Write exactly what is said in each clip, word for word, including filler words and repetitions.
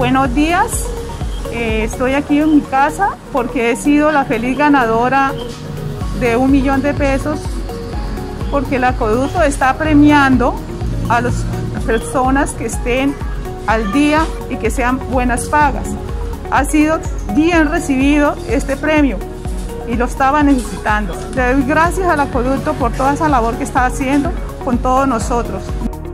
Buenos días, eh, estoy aquí en mi casa porque he sido la feliz ganadora de un millón de pesos porque el acueducto está premiando a las personas que estén al día y que sean buenas pagas. Ha sido bien recibido este premio y lo estaba necesitando. Le doy gracias al acueducto por toda esa labor que está haciendo con todos nosotros.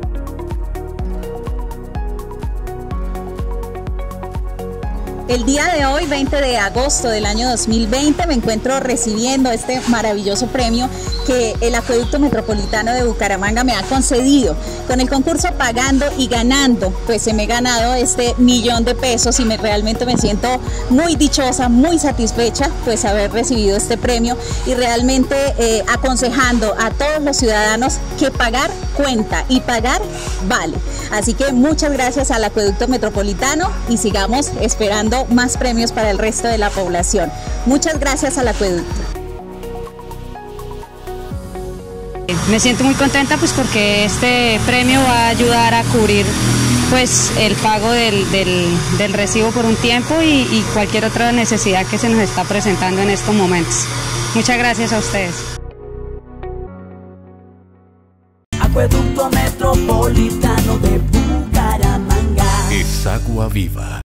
El día de hoy, veinte de agosto del año dos mil veinte, me encuentro recibiendo este maravilloso premio que el Acueducto Metropolitano de Bucaramanga me ha concedido. Con el concurso Pagando y Ganando, pues se me he ganado este millón de pesos y me, realmente me siento muy dichosa, muy satisfecha pues haber recibido este premio y realmente eh, aconsejando a todos los ciudadanos que pagar cuenta y pagar vale. Así que muchas gracias al Acueducto Metropolitano y sigamos esperando más premios para el resto de la población. Muchas gracias al acueducto. Me siento muy contenta pues porque este premio va a ayudar a cubrir pues el pago del, del, del recibo por un tiempo y, y cualquier otra necesidad que se nos está presentando en estos momentos. Muchas gracias a ustedes. Acueducto Metropolitano de Bucaramanga. Es agua viva.